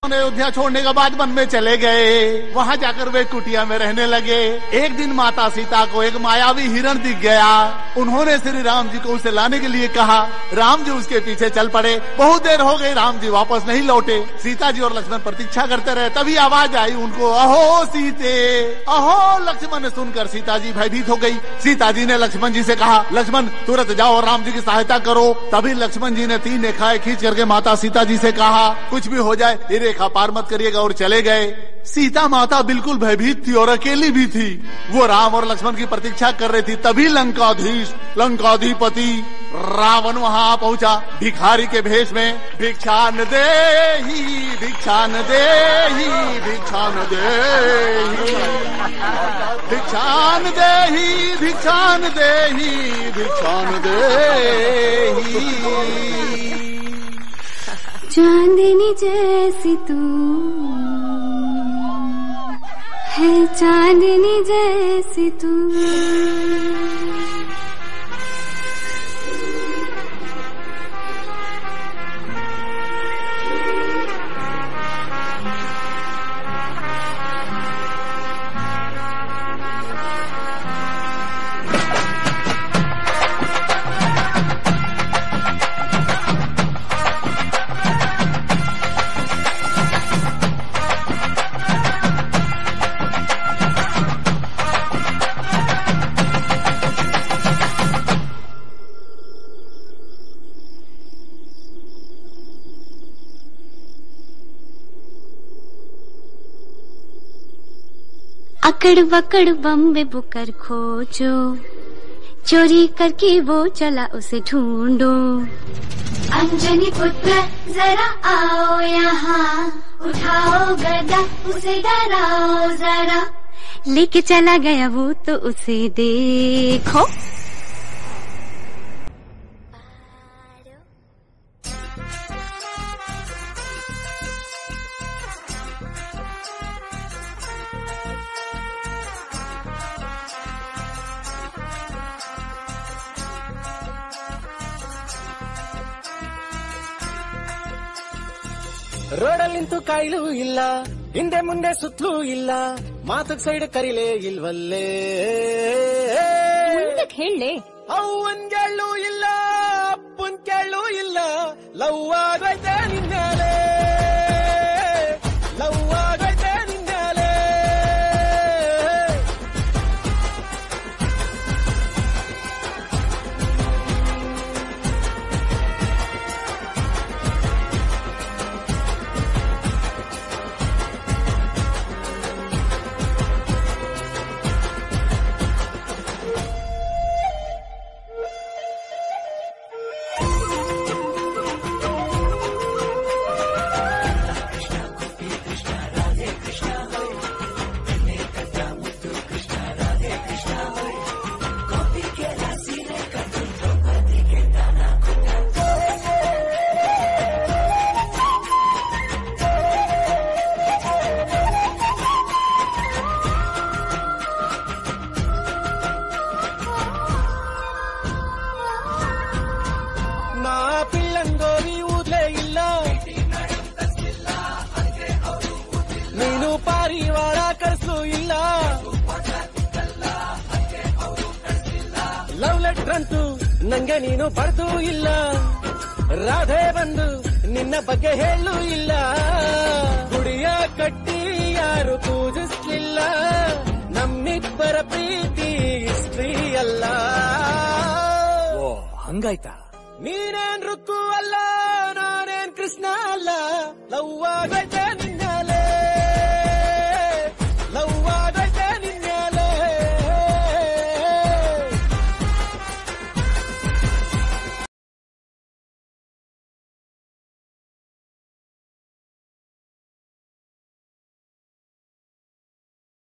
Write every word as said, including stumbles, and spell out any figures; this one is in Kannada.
अयोध्या छोड़ने के बाद वन में चले गए। वहाँ जाकर वे कुटिया में रहने लगे। एक दिन माता सीता को एक मायावी हिरण दिख गया। उन्होंने श्री राम जी को उसे लाने के लिए कहा। राम जी उसके पीछे चल पड़े। बहुत देर हो गई, राम जी वापस नहीं लौटे। सीता जी और लक्ष्मण प्रतीक्षा करते रहे। तभी आवाज आई उनको, अहो सीते, अहो लक्ष्मण। सुनकर सीता जी भयभीत हो गई। सीता जी ने लक्ष्मण जी से कहा, लक्ष्मण तुरंत जाओ और राम जी की सहायता करो। तभी लक्ष्मण जी ने तीन रेखाएं खींच करके माता सीता जी से कहा, कुछ भी हो जाए ये रेखा पार मत करिएगा, और चले गए। सीता माता बिल्कुल भयभीत थी और अकेली भी थी। वो राम और लक्ष्मण की प्रतीक्षा कर रही थी। तभी लंकाधीश, लंकाधिपति रावण वहाँ पहुँचा भिखारी के भेष में। भिक्षान देहि, भिक्षान देहि, भिक्षान देहि, भिक्षान देहि, भिक्षान देहि, भिक्षान देहि। चांदनी जैसी तू है, चांदनी जैसी तू। अकड़ बकड़ बम्बे बुकर खोजो, चोरी करके वो चला उसे ढूंढो। अंजनी पुत्र जरा आओ यहाँ, उठाओ गदा उसे डराओ जरा। लेके चला गया वो तो उसे देखो। ರೋಡಲ್ಲಿಂತೂ ಕಾಯಿಲು ಇಲ್ಲ, ಹಿಂದೆ ಮುಂದೆ ಸುತ್ತಲೂ ಇಲ್ಲ, ಮಾತಕ್ ಸೈಡ್ ಕರಿಲೇ ಇಲ್ವಲ್ಲೇ. ಹೇಳೇ ಅವ್ವನ್ ಕೇಳು ಇಲ್ಲ, ಅಪ್ಪನ್ ಕೇಳು ಇಲ್ಲ, ಲವ್ ಆಗೈತೆ ನಿನ್ಮೇಲೆ, ಲವ್ ಆಗೈತೆ ನಿನ್ಮೇಲೆ. ನೀನು ಪಾರಿವಾಳ ಕರ್ಸು ಇಲ್ಲ, ಲವ್ ಲೆಟರ್ ಅಂತೂ ನಂಗೆ ನೀನು ಬರ್ದೂ ಇಲ್ಲ, ರಾಧೆ ಬಂದು ನಿನ್ನ ಬಗ್ಗೆ ಹೇಳೂ ಇಲ್ಲ, ಗುಡಿಯ ಕಟ್ಟಿ ಯಾರು ಪೂಜಿಸ್ಲಿಲ್ಲ, ನಮ್ಮಿಬ್ಬರ ಪ್ರೀತಿ ಹಿಸ್ಟ್ರಿ ಅಲ್ಲ. ಓ ಹಂಗಾಯ್ತಾ? ನೀನೇನ್ ರುಕ್ಕು ಅಲ್ಲ, ನಾನೇನ್ ಕೃಷ್ಣ ಅಲ್ಲ, ಲವ್ ಆಗೈತೆ.